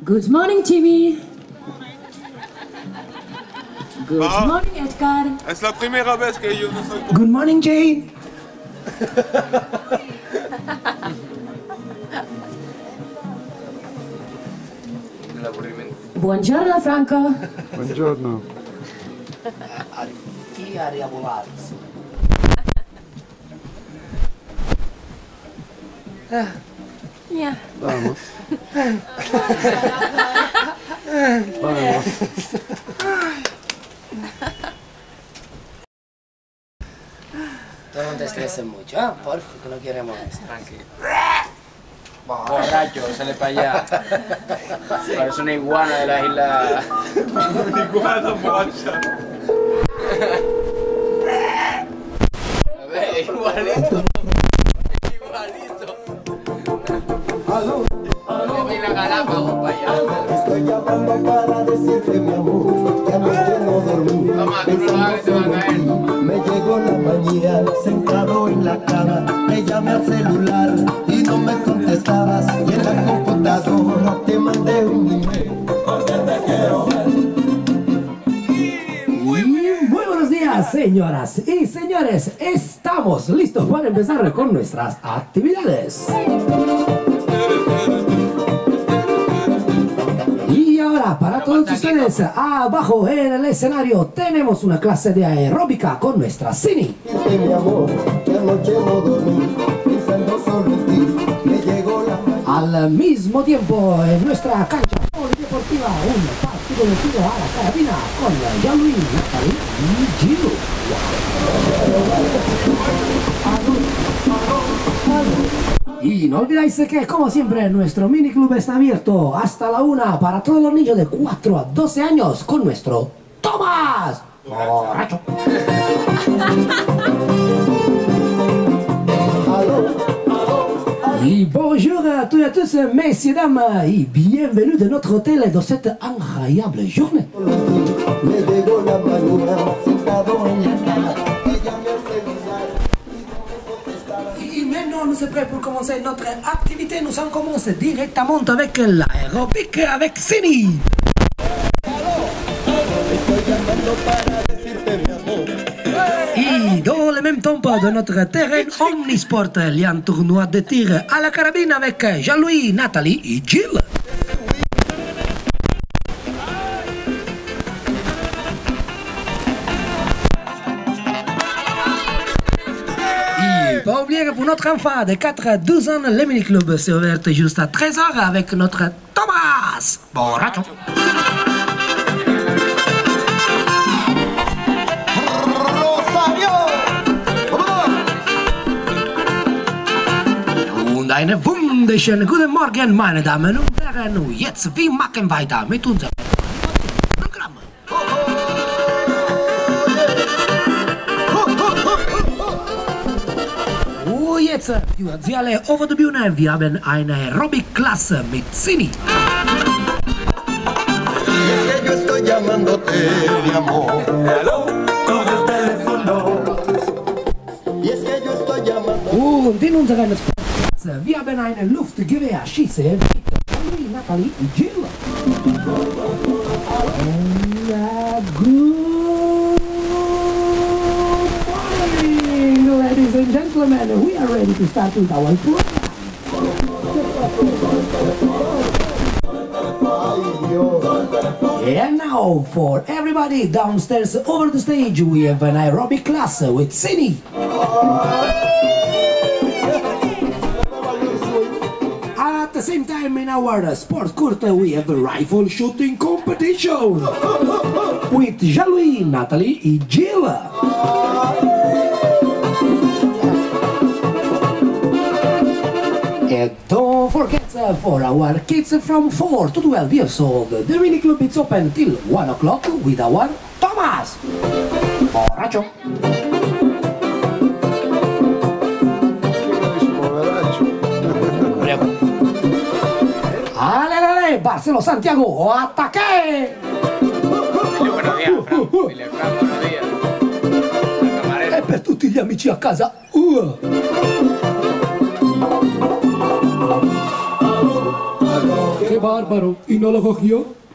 Good morning, Jimmy. Good morning, Edgar. Es la primera vez que yo no soy... Good morning, Jane. Buongiorno, Franco. Buongiorno. Chi ha riavolato? Yeah. Vamos. Vamos. Tú no te estreses mucho, ¿eh? Porfa, que no queremos esto. Tranquilo. Borracho, sale para allá. Parece una iguana de la isla. Una iguana mocha. A ver, igualito. Igualito. Le voy la Galápagos para allá. Estoy llamando para decirte, mi amor, que anoche no dormí. Toma, tú no lo hagas, te va a caer. Me llegó la mañana, sentado en la cama, te llamé al celular y no me contestabas. Y en la computadora te mandé un email porque te quiero ver. Muy buenos días, señoras y señores. Estamos listos para empezar con nuestras actividades. Y ahora, para todos ustedes, abajo en el escenario tenemos una clase de aeróbica con nuestra Cini. Mi amor, que anoche no dormí, pensando solo en ti. Me llegó la mañana. Al mismo tiempo, en nuestra cancha polideportiva, un partido de tiro a la carabina con Jean-Louis, Natalie y Gilles. Y no olvidáis que, como siempre, nuestro miniclub está abierto hasta la 1 para todos los niños de 4 a 12 años con nuestro Tomás. Borracho. Y bonjour à tous et à tous, messieurs, dames, et bienvenue de notre hôtel dans cette incroyable journée. Me llegó la mañana, sentado en la cama, te llamé al celular y no me contestabas. Et maintenant, nous sommes prêts pour commencer notre activité. Nous en commençons directement avec l'aérobic avec Cini. Estoy llamando para decirte, mi amor. Et dans le même temps de notre terrain omnisport, il y a un tournoi de tir à la carabine avec Jean-Louis, Nathalie et Gilles. Et pas oublier que pour notre enfant de 4 à 12 ans, le mini-club s'est ouvert juste à 13h avec notre Thomas. Borracho. Und einen wunderschönen guten Morgen, meine Damen und Herren. Und jetzt, wir machen weiter mit unserem Programm. Und jetzt, führen Sie alle over die Bühne. Wir haben eine Aerobic-Klasse mit Cini. Y es que yo estoy llamándote, mi amor. Hello, con el teléfono. Y es que yo estoy llamando. Und in unserer Sportklasse, wir haben eine Luftgewehrschieße mit Jean-Louis, Nathalie und Gilles. Good morning, ladies and gentlemen. We are ready to start with our program. And now, for everybody downstairs over the stage, we have an aerobic class with Cini. At the same time, in our sports court, we have a rifle shooting competition with Jean-Louis, Nathalie and Gilles. And don't forget, for our kids from 4 to 12 years old, the mini club is open till 1 o'clock with our Thomas. Borracho. Ale, Barcelo Santiago, ataque. Dile buenos días, Fran. Dile, Fran, buenos días. Al camarero. E per tutti gli amici a casa. bárbaro. ¡Qué bárbaro! ¿Y no lo cogió?